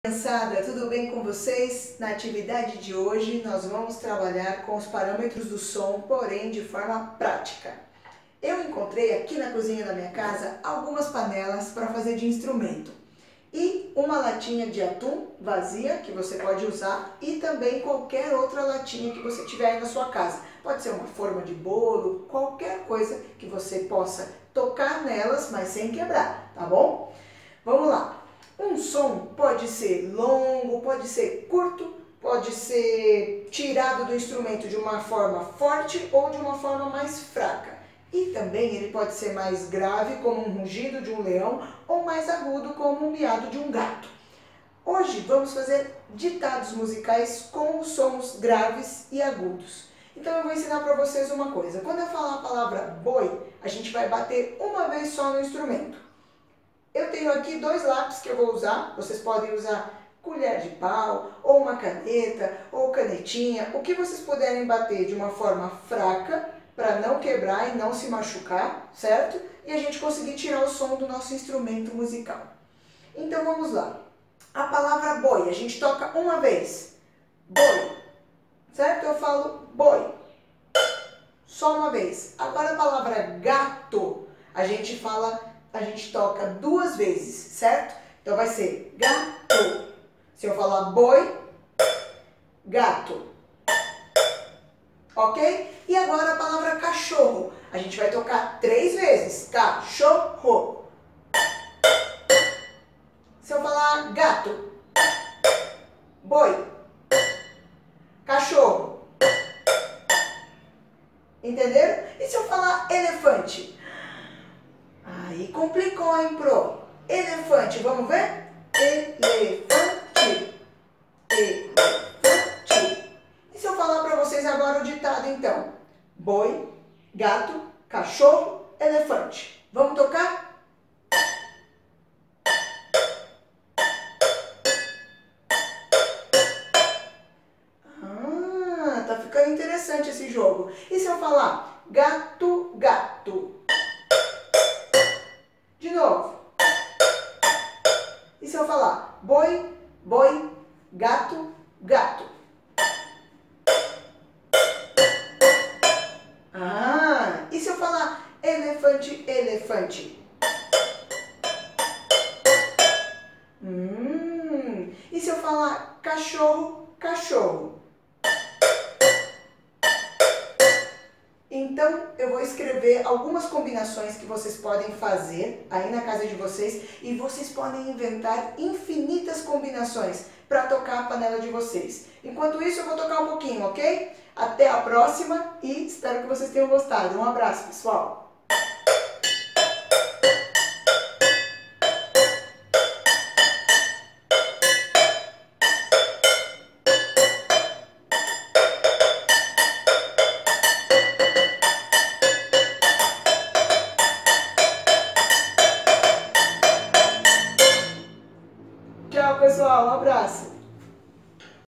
Criançada, tudo bem com vocês? Na atividade de hoje nós vamos trabalhar com os parâmetros do som, porém de forma prática. Eu encontrei aqui na cozinha da minha casa algumas panelas para fazer de instrumento e uma latinha de atum vazia que você pode usar e também qualquer outra latinha que você tiver aí na sua casa. Pode ser uma forma de bolo, qualquer coisa que você possa tocar nelas, mas sem quebrar, tá bom? Vamos lá! Um som pode ser longo, pode ser curto, pode ser tirado do instrumento de uma forma forte ou de uma forma mais fraca. E também ele pode ser mais grave, como um rugido de um leão, ou mais agudo, como um miado de um gato. Hoje vamos fazer ditados musicais com os sons graves e agudos. Então eu vou ensinar para vocês uma coisa. Quando eu falar a palavra boi, a gente vai bater uma vez só no instrumento. Eu tenho aqui dois lápis que eu vou usar, vocês podem usar colher de pau, ou uma caneta, ou canetinha, o que vocês puderem bater de uma forma fraca, para não quebrar e não se machucar, certo? E a gente conseguir tirar o som do nosso instrumento musical. Então vamos lá. A palavra boi, a gente toca uma vez. Boi, certo? Eu falo boi. Só uma vez. Agora a palavra gato, a gente toca duas vezes, certo? Então vai ser gato. Se eu falar boi, gato. Ok? E agora a palavra cachorro. A gente vai tocar 3 vezes. Cachorro. Se eu falar gato, boi, cachorro. Entenderam? E se eu falar elefante? Aí complicou, hein, pro? Elefante, vamos ver? Elefante. Elefante. E se eu falar para vocês agora o ditado, então? Boi, gato, cachorro, elefante. Vamos tocar? Ah, tá ficando interessante esse jogo. E se eu falar gato, gato? De novo. E se eu falar boi, boi, gato, gato? Ah, e se eu falar elefante, elefante? E se eu falar cachorro, cachorro? Então, eu vou escrever algumas combinações que vocês podem fazer aí na casa de vocês e vocês podem inventar infinitas combinações para tocar a panela de vocês. Enquanto isso, eu vou tocar um pouquinho, ok? Até a próxima e espero que vocês tenham gostado. Um abraço, pessoal! Tchau, pessoal. Um abraço.